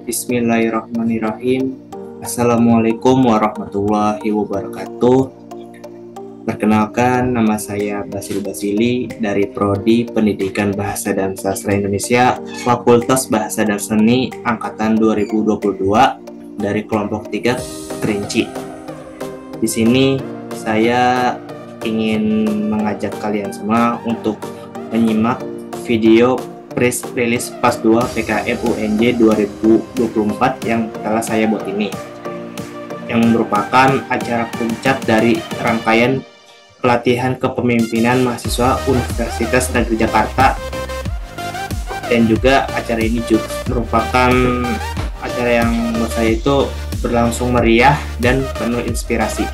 Bismillahirrahmanirrahim. Assalamualaikum warahmatullahi wabarakatuh. Perkenalkan, nama saya Basil Basili dari Prodi Pendidikan Bahasa dan Sastra Indonesia, Fakultas Bahasa dan Seni Angkatan 2022 dari kelompok 3 Kerinci. Di sini saya ingin mengajak kalian semua untuk menyimak video press release PAS 2 PKM UNJ 2024 yang telah saya buat ini, yang merupakan acara puncak dari rangkaian pelatihan kepemimpinan mahasiswa Universitas Negeri Jakarta, dan juga acara ini juga merupakan acara yang menurut saya itu berlangsung meriah dan penuh inspirasi.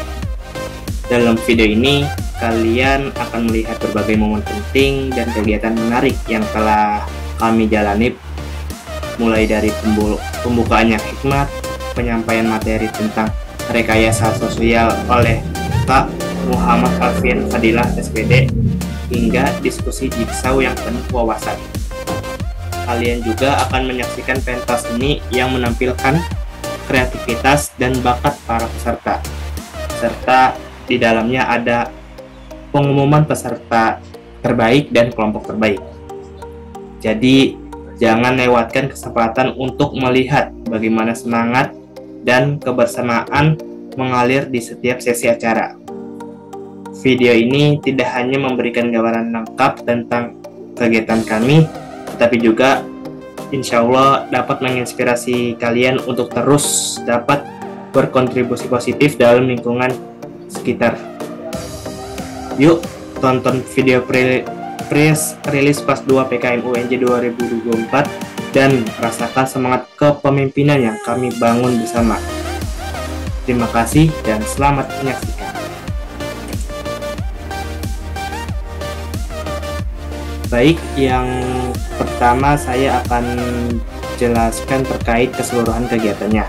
Dalam video ini kalian akan melihat berbagai momen penting dan kegiatan menarik yang telah kami jalani, mulai dari pembukaannya hikmat, penyampaian materi tentang rekayasa sosial oleh Kak Muhammad Alfian Fadilah SPD, hingga diskusi jigsaw yang penuh wawasan. Kalian juga akan menyaksikan pentas seni yang menampilkan kreativitas dan bakat para peserta, serta di dalamnya ada pengumuman peserta terbaik dan kelompok terbaik. Jadi, jangan lewatkan kesempatan untuk melihat bagaimana semangat dan kebersamaan mengalir di setiap sesi acara. Video ini tidak hanya memberikan gambaran lengkap tentang kegiatan kami, tetapi juga insya Allah dapat menginspirasi kalian untuk terus dapat berkontribusi positif dalam lingkungan sekitar. Yuk, tonton video press release PAS 2 PKM UNJ 2024 dan rasakan semangat kepemimpinan yang kami bangun bersama. Terima kasih dan selamat menyaksikan. Baik, yang pertama saya akan jelaskan terkait keseluruhan kegiatannya.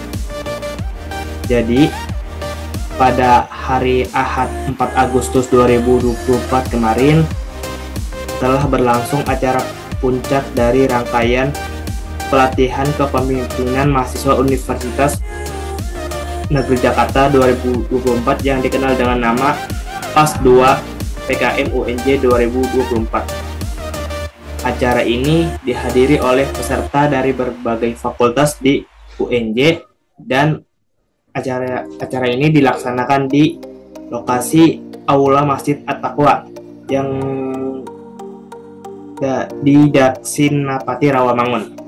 Jadi, pada hari Ahad 4 Agustus 2024 kemarin telah berlangsung acara puncak dari rangkaian pelatihan kepemimpinan mahasiswa Universitas Negeri Jakarta 2024 yang dikenal dengan nama PAS 2 PKM UNJ 2024. Acara ini dihadiri oleh peserta dari berbagai fakultas di UNJ, dan acara ini dilaksanakan di lokasi Aula Masjid At-Taqwa yang di Sinapati Rawamangun.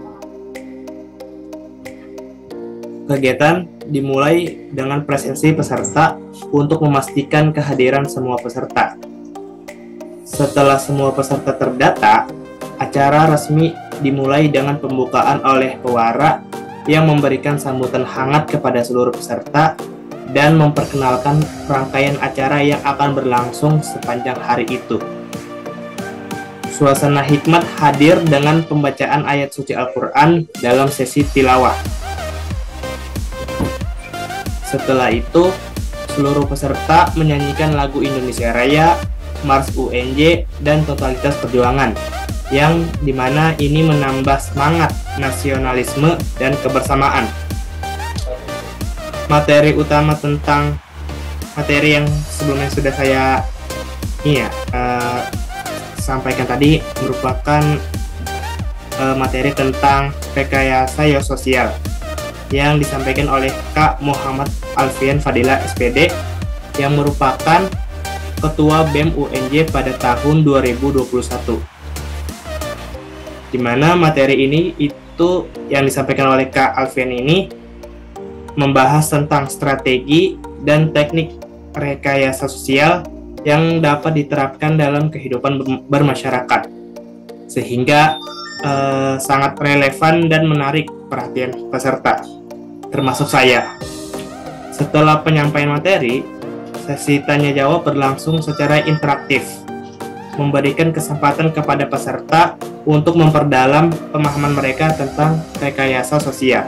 Kegiatan dimulai dengan presensi peserta untuk memastikan kehadiran semua peserta. Setelah semua peserta terdata, acara resmi dimulai dengan pembukaan oleh pewara yang memberikan sambutan hangat kepada seluruh peserta dan memperkenalkan rangkaian acara yang akan berlangsung sepanjang hari itu. Suasana hikmat hadir dengan pembacaan ayat suci Al-Quran dalam sesi tilawah. Setelah itu, seluruh peserta menyanyikan lagu Indonesia Raya, Mars UNJ, dan Totalitas Perjuangan, yang dimana ini menambah semangat nasionalisme dan kebersamaan. Materi utama tentang materi yang sebelumnya sudah saya sampaikan tadi merupakan materi tentang rekayasa sosial yang disampaikan oleh Kak Muhammad Alfian Fadilah SPD yang merupakan Ketua BEM UNJ pada tahun 2021. Di mana materi ini itu yang disampaikan oleh Kak Alfian ini membahas tentang strategi dan teknik rekayasa sosial yang dapat diterapkan dalam kehidupan bermasyarakat, sehingga sangat relevan dan menarik perhatian peserta, termasuk saya. Setelah penyampaian materi, sesi tanya jawab berlangsung secara interaktif, memberikan kesempatan kepada peserta untuk memperdalam pemahaman mereka tentang rekayasa sosial.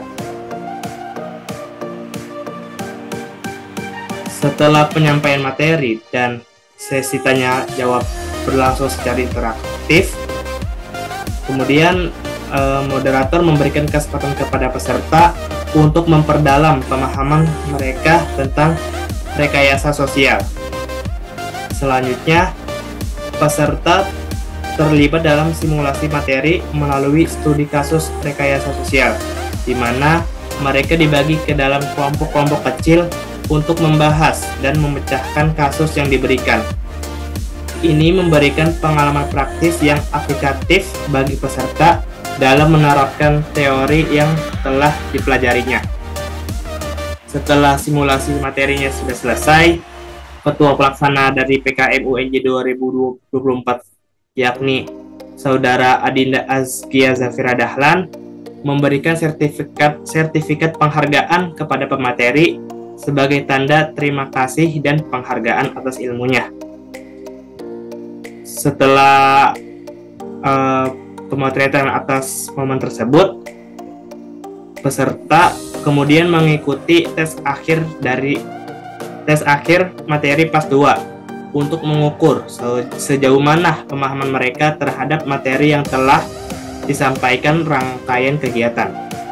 Setelah penyampaian materi dan sesi tanya jawab berlangsung secara interaktif, kemudian moderator memberikan kesempatan kepada peserta untuk memperdalam pemahaman mereka tentang rekayasa sosial. Selanjutnya, peserta terlibat dalam simulasi materi melalui studi kasus rekayasa sosial, di mana mereka dibagi ke dalam kelompok-kelompok kecil untuk membahas dan memecahkan kasus yang diberikan. Ini memberikan pengalaman praktis yang aplikatif bagi peserta dalam menerapkan teori yang telah dipelajarinya. Setelah simulasi materinya sudah selesai, Ketua Pelaksana dari PKM UNJ 2024, yakni Saudara Adinda Azkia Zafira Dahlan, memberikan sertifikat penghargaan kepada pemateri sebagai tanda terima kasih dan penghargaan atas ilmunya. Setelah pemotretan atas momen tersebut, peserta kemudian mengikuti tes akhir materi PAS 2 untuk mengukur sejauh mana pemahaman mereka terhadap materi yang telah disampaikan rangkaian kegiatan.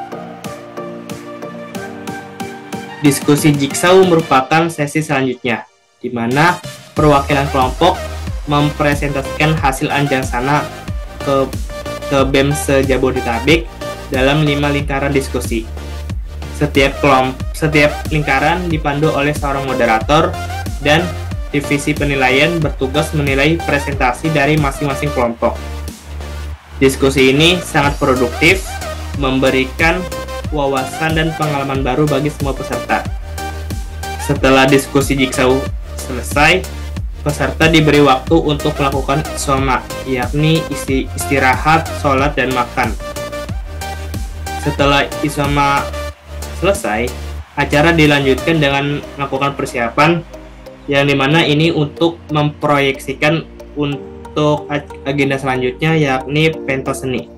Diskusi jigsaw merupakan sesi selanjutnya, di mana perwakilan kelompok mempresentasikan hasil anjarsana ke BEM se-Jabodetabek dalam 5 lingkaran diskusi. Setiap lingkaran dipandu oleh seorang moderator dan divisi penilaian bertugas menilai presentasi dari masing-masing kelompok. Diskusi ini sangat produktif, memberikan wawasan dan pengalaman baru bagi semua peserta. Setelah diskusi jigsaw selesai, peserta diberi waktu untuk melakukan isoma, yakni istirahat, sholat, dan makan. Setelah isoma selesai, acara dilanjutkan dengan melakukan persiapan, yang dimana ini untuk memproyeksikan untuk agenda selanjutnya, yakni pentas seni.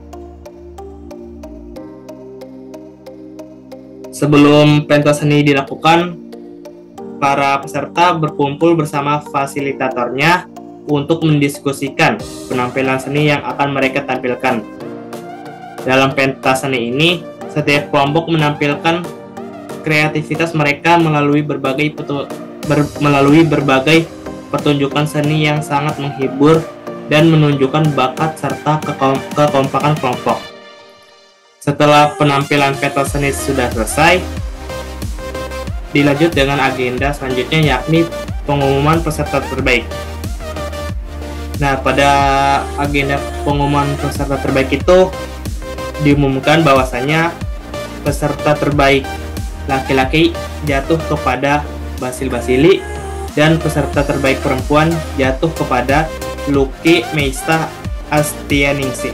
Sebelum pentas seni dilakukan, para peserta berkumpul bersama fasilitatornya untuk mendiskusikan penampilan seni yang akan mereka tampilkan. Dalam pentas seni ini, setiap kelompok menampilkan kreativitas mereka melalui berbagai pertunjukan seni yang sangat menghibur dan menunjukkan bakat serta kekompakan kelompok. Setelah penampilan pentas seni sudah selesai, dilanjut dengan agenda selanjutnya, yakni pengumuman peserta terbaik. Nah, pada agenda pengumuman peserta terbaik itu diumumkan bahwasanya peserta terbaik laki-laki jatuh kepada Basil Basili dan peserta terbaik perempuan jatuh kepada Lucky Meista Astianingsih.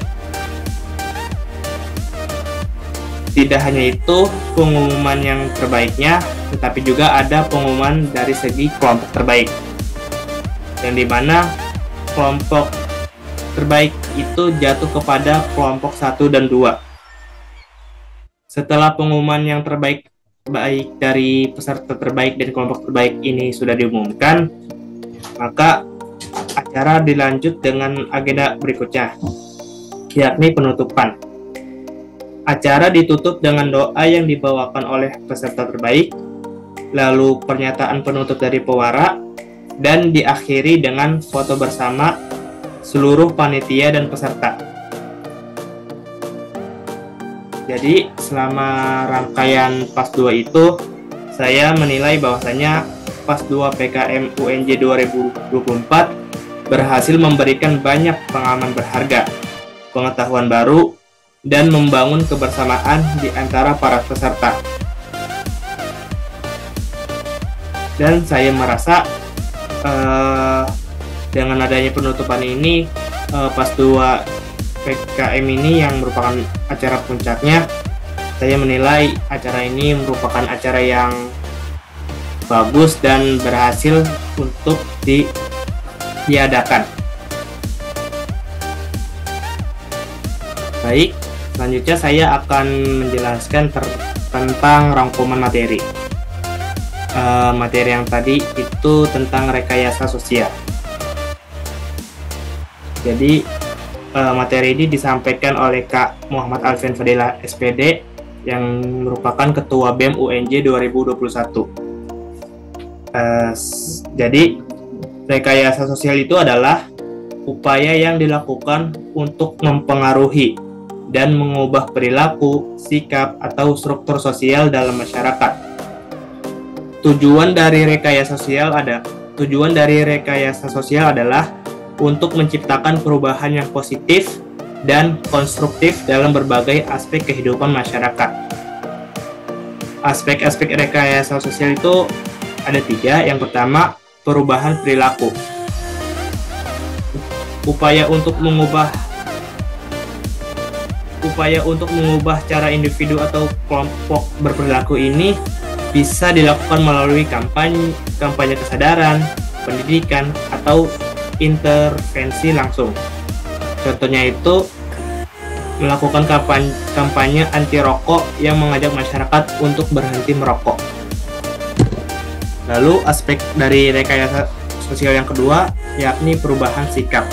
Tidak hanya itu pengumuman yang terbaiknya, tetapi juga ada pengumuman dari segi kelompok terbaik, yang dimana kelompok terbaik itu jatuh kepada kelompok 1 dan 2. Setelah pengumuman yang terbaik baik dari peserta terbaik dan kelompok terbaik ini sudah diumumkan, maka acara dilanjut dengan agenda berikutnya, yakni penutupan. Acara ditutup dengan doa yang dibawakan oleh peserta terbaik, lalu pernyataan penutup dari pewara, dan diakhiri dengan foto bersama seluruh panitia dan peserta. Jadi selama rangkaian PAS 2 itu, saya menilai bahwasanya PAS 2 PKM UNJ 2024 berhasil memberikan banyak pengalaman berharga, pengetahuan baru, dan membangun kebersamaan di antara para peserta. Dan saya merasa dengan adanya penutupan ini, PAS 2 PKM ini yang merupakan acara puncaknya, saya menilai acara ini merupakan acara yang bagus dan berhasil untuk diadakan. Baik, selanjutnya saya akan menjelaskan tentang rangkuman materi. Materi yang tadi itu tentang rekayasa sosial. Jadi Materi ini disampaikan oleh Kak Muhammad Alfian Fadila SPD yang merupakan Ketua BEM UNJ 2021. Jadi, rekayasa sosial itu adalah upaya yang dilakukan untuk mempengaruhi dan mengubah perilaku, sikap, atau struktur sosial dalam masyarakat. Tujuan dari rekayasa sosial adalah untuk menciptakan perubahan yang positif dan konstruktif dalam berbagai aspek kehidupan masyarakat. Aspek-aspek rekayasa sosial itu ada 3. Yang pertama, perubahan perilaku. Upaya untuk mengubah cara individu atau kelompok berperilaku ini bisa dilakukan melalui kampanye kesadaran, pendidikan, atau intervensi langsung. Contohnya itu melakukan kampanye anti rokok yang mengajak masyarakat untuk berhenti merokok. Lalu aspek dari rekayasa sosial yang kedua yakni perubahan sikap.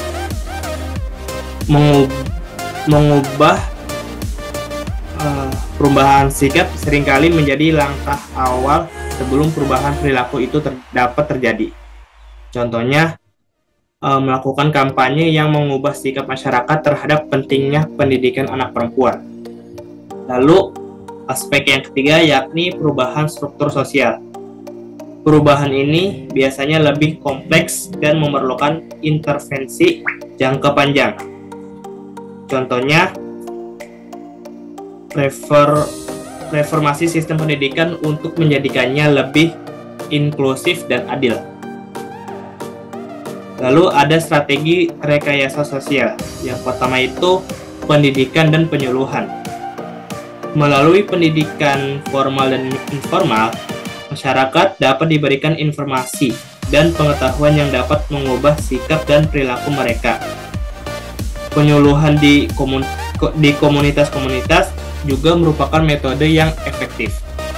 Perubahan sikap seringkali menjadi langkah awal sebelum perubahan perilaku itu dapat terjadi. Contohnya, melakukan kampanye yang mengubah sikap masyarakat terhadap pentingnya pendidikan anak perempuan. Lalu, aspek yang ketiga yakni perubahan struktur sosial. Perubahan ini biasanya lebih kompleks dan memerlukan intervensi jangka panjang. Contohnya, reformasi sistem pendidikan untuk menjadikannya lebih inklusif dan adil. Lalu ada strategi rekayasa sosial. Yang pertama itu pendidikan dan penyuluhan. Melalui pendidikan formal dan informal, masyarakat dapat diberikan informasi dan pengetahuan yang dapat mengubah sikap dan perilaku mereka. Penyuluhan di komunitas-komunitas juga merupakan metode yang efektif.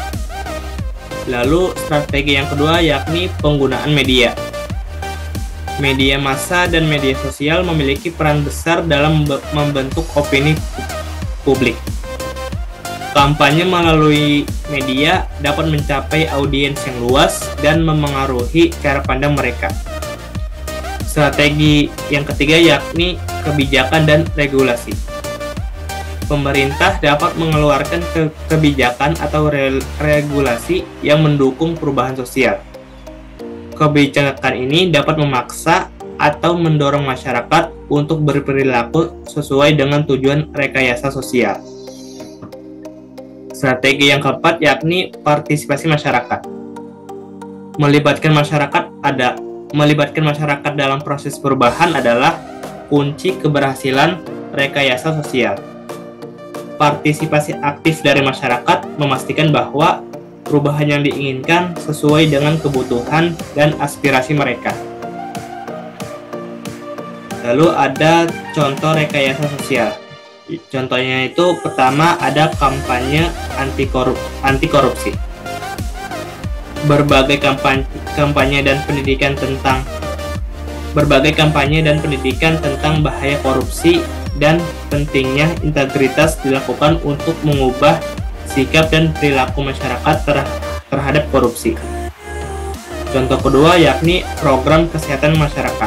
Lalu strategi yang kedua yakni penggunaan media. Media massa dan media sosial memiliki peran besar dalam membentuk opini publik. Kampanye melalui media dapat mencapai audiens yang luas dan memengaruhi cara pandang mereka. Strategi yang ketiga yakni kebijakan dan regulasi. Pemerintah dapat mengeluarkan kebijakan atau regulasi yang mendukung perubahan sosial. Kebijakan ini dapat memaksa atau mendorong masyarakat untuk berperilaku sesuai dengan tujuan rekayasa sosial. Strategi yang keempat yakni partisipasi masyarakat. Melibatkan masyarakat dalam proses perubahan adalah kunci keberhasilan rekayasa sosial. Partisipasi aktif dari masyarakat memastikan bahwa perubahan yang diinginkan sesuai dengan kebutuhan dan aspirasi mereka. Lalu ada contoh rekayasa sosial. Contohnya itu pertama ada kampanye anti korupsi. Berbagai kampanye dan pendidikan tentang bahaya korupsi dan pentingnya integritas dilakukan untuk mengubah sikap dan perilaku masyarakat terhadap korupsi. Contoh kedua yakni program kesehatan masyarakat,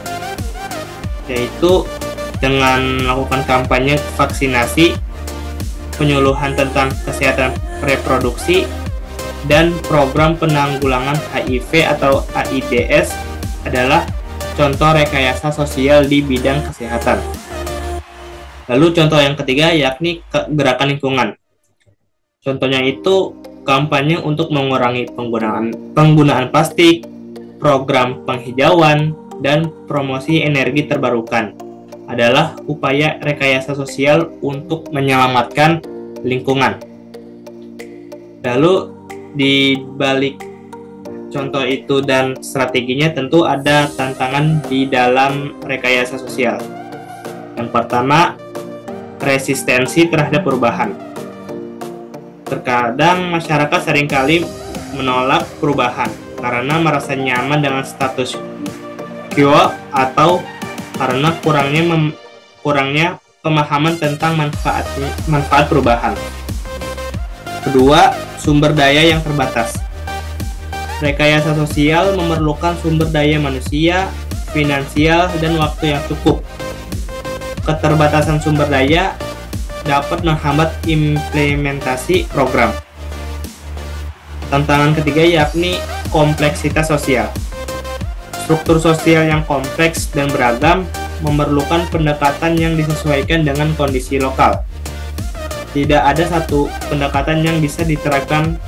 yaitu dengan melakukan kampanye vaksinasi, penyuluhan tentang kesehatan reproduksi, dan program penanggulangan HIV atau AIDS adalah contoh rekayasa sosial di bidang kesehatan. Lalu contoh yang ketiga yakni gerakan lingkungan. Contohnya itu kampanye untuk mengurangi penggunaan plastik, program penghijauan, dan promosi energi terbarukan adalah upaya rekayasa sosial untuk menyelamatkan lingkungan. Lalu di balik contoh itu dan strateginya tentu ada tantangan di dalam rekayasa sosial. Yang pertama, resistensi terhadap perubahan. Terkadang masyarakat seringkali menolak perubahan karena merasa nyaman dengan status quo atau karena kurangnya pemahaman tentang manfaat perubahan. Kedua, sumber daya yang terbatas. Rekayasa sosial memerlukan sumber daya manusia, finansial, dan waktu yang cukup. Keterbatasan sumber daya dapat menghambat implementasi program. Tantangan ketiga yakni kompleksitas sosial. Struktur sosial yang kompleks dan beragam memerlukan pendekatan yang disesuaikan dengan kondisi lokal. Tidak ada satu pendekatan yang bisa diterapkan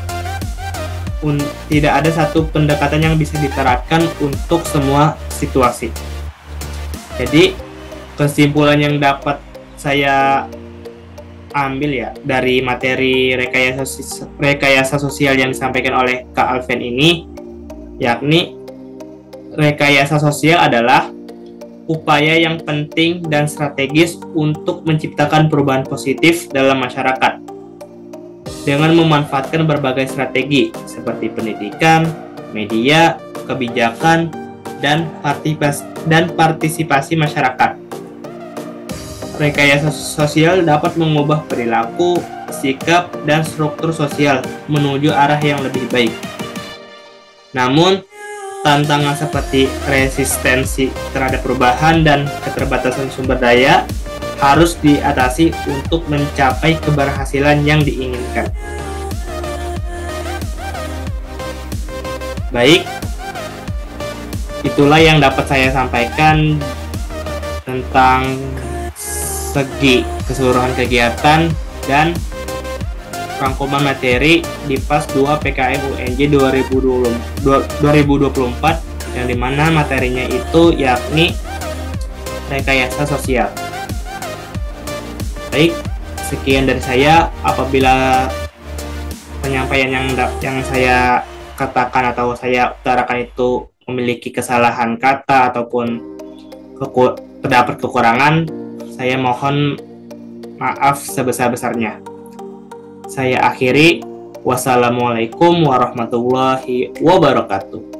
untuk semua situasi. Jadi, kesimpulan yang dapat saya ambil ya dari materi rekayasa sosial yang disampaikan oleh Kak Alven ini, yakni rekayasa sosial adalah upaya yang penting dan strategis untuk menciptakan perubahan positif dalam masyarakat dengan memanfaatkan berbagai strategi seperti pendidikan, media, kebijakan, dan partisipasi masyarakat. Rekayasa sosial dapat mengubah perilaku, sikap, dan struktur sosial menuju arah yang lebih baik. Namun, tantangan seperti resistensi terhadap perubahan dan keterbatasan sumber daya harus diatasi untuk mencapai keberhasilan yang diinginkan. Baik, itulah yang dapat saya sampaikan tentang segi keseluruhan kegiatan dan rangkuman materi di PAS 2 PKM UNJ 2024 yang dimana materinya itu yakni rekayasa sosial. Baik, sekian dari saya. Apabila penyampaian yang saya katakan atau saya utarakan itu memiliki kesalahan kata ataupun terdapat kekurangan, saya mohon maaf sebesar-besarnya. Saya akhiri. Wassalamualaikum warahmatullahi wabarakatuh.